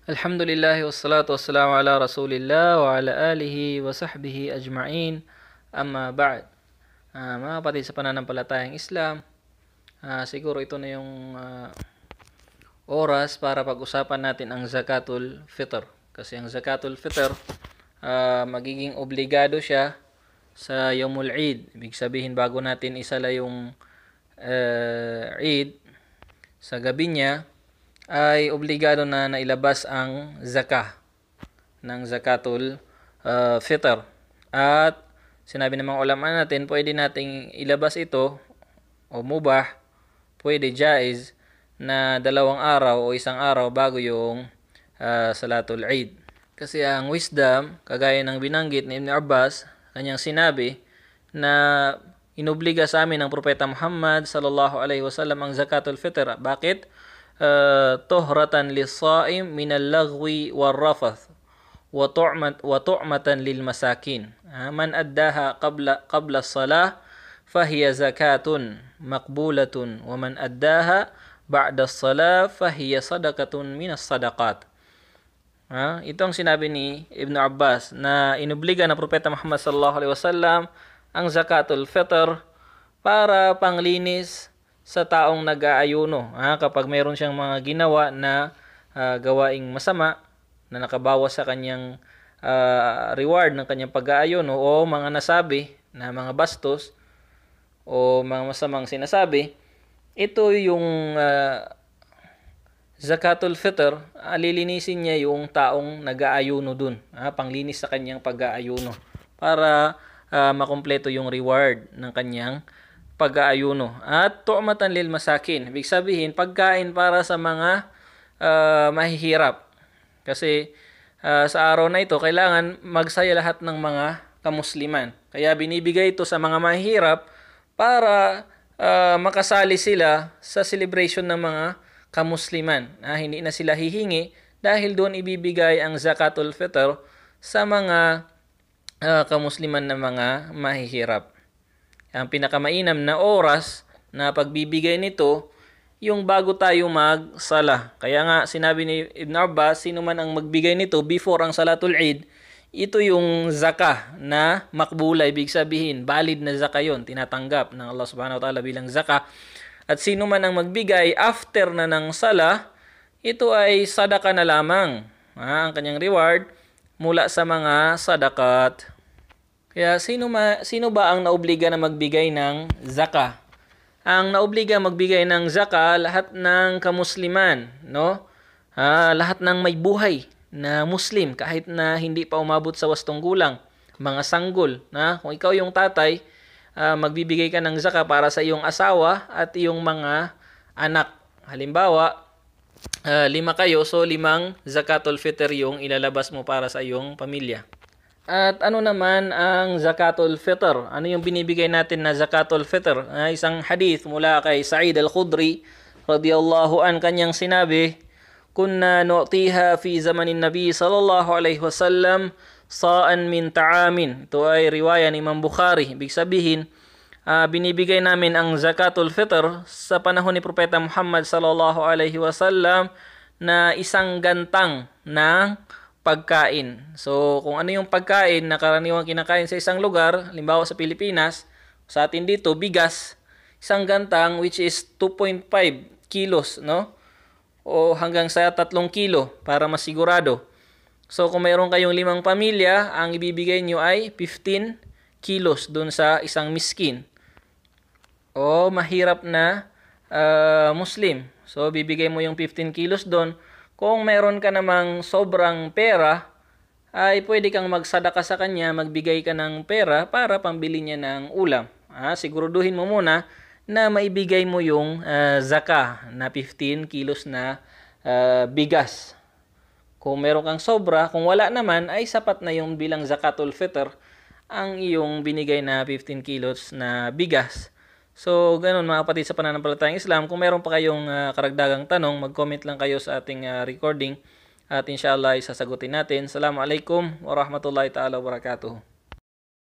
Alhamdulillah wassalatu wassalamu ala Rasulillah wa ala alihi wa sahbihi ajma'in. Amma ba'd. Mga kapatid sa pananampalatayang Islam, siguro ito na yung oras para pag-usapan natin ang Zakatul Fitr. Kasi ang Zakatul Fitr, magiging obligado siya sa Yawmul Eid. Ibig sabihin, bago natin isala yung Eid, sa gabi niya, ay obligado na nailabas ang zakah ng Zakatul Fitr. At sinabi ng mga ulama natin, pwede nating ilabas ito o mubah, pwede jaiz na 2 araw o 1 araw bago yung Salatul Eid. Kasi ang wisdom, kagaya ng binanggit ni Ibn Abbas, kanyang sinabi na inobliga sa amin ng Propeta Muhammad sallallahu alaihi wasallam ang Zakatul Fitr. Bakit? Tuhratan lis-saim min al-laghwi war-rafath wa tu'matan lil-masakin. Man addaha qabla as-salah fahiya zakatun maqbulatun wa man addaha ba'da as-salah fahiya sadaqatun min as-sadaqat. Ito ang sinabi ni Ibn Abbas na inobliga ng Propeta Muhammad sallallahu alaihi wasallam ang Zakatul Fitr para panglinis sa taong nag-aayuno. Kapag mayroon siyang mga ginawa na gawaing masama na nakabawas sa kanyang reward ng kanyang pag-aayuno o mga nasabi na mga bastos o mga masamang sinasabi, ito yung Zakatul Fitr, lilinisin niya yung taong nag-aayuno dun. Panglinis sa kanyang pag-aayuno para makumpleto yung reward ng kanyang pag-aayuno. At tu'matan lil masakin, ibig sabihin pagkain para sa mga mahihirap. Kasi sa araw na ito kailangan magsaya lahat ng mga kamusliman. Kaya binibigay ito sa mga mahihirap para makasali sila sa celebration ng mga kamusliman. Hindi na sila hihingi dahil doon ibibigay ang Zakatul Fitr sa mga kamusliman na mga mahihirap. Ang pinakamainam na oras na pagbibigay nito, yung bago tayo magsala. Kaya nga sinabi ni Ibn Abbas, sino man ang magbigay nito before ang Salatul Eid, ito yung zakah na makbula. Ibig sabihin, valid na zakah yun. Tinatanggap ng Allah subhanahu wa ta'ala bilang zakah. At sino man ang magbigay after na ng sala, ito ay sadaka na lamang. Ang kanyang reward mula sa mga sadakat. Kaya sino ba ang naobliga na magbigay ng zakah? Ang naobliga magbigay ng zakah lahat ng kamusliman, no? Lahat ng may buhay na Muslim kahit na hindi pa umabot sa 8 gulang, mga sanggol, kung ikaw yung tatay, magbibigay ka ng zakah para sa iyong asawa at iyong mga anak. Halimbawa, 5 kayo, so 5 Zakatul Fitr yung ilalabas mo para sa iyong pamilya. At ano naman ang Zakatul Fitr? Ano yung binibigay natin na Zakatul Fitr? Isang hadith mula kay Sa'id al-Khudri radiyallahu an, kanyang sinabi, kunna nu'tiha fi zamanin Nabi sallallahu alaihi wasallam sa'an min ta'amin. Ito ay riwaya ni Imam Bukhari. Ibig sabihin, binibigay namin ang Zakatul Fitr sa panahon ni Propeta Muhammad sallallahu alaihi wasallam na 1 gantang ng pagkain. So, kung ano yung pagkain na karaniwang kinakain sa isang lugar, halimbawa sa Pilipinas, sa atin dito, bigas, 1 gantang which is 2.5 kilos, no? O hanggang sa 3 kilo para masigurado. So, kung mayroon kayong 5 pamilya, ang ibibigay nyo ay 15 kilos dun sa isang miskin o mahirap na Muslim. So, bibigay mo yung 15 kilos dun. Kung meron ka namang sobrang pera, ay pwede kang magsadaka sa kanya, magbigay ka ng pera para pambili niya ng ulam. Siguraduhin mo muna na maibigay mo yung zakah na 15 kilos na bigas. Kung meron kang sobra, kung wala naman, ay sapat na yung bilang Zakatul Fitr ang iyong binigay na 15 kilos na bigas. So, ganun mga kapatid sa pananampalatayang Islam. Kung meron pa kayong karagdagang tanong, mag-comment lang kayo sa ating recording at inshallah isasagutin natin. Assalamualaikum warahmatullahi ta'ala wabarakatuh.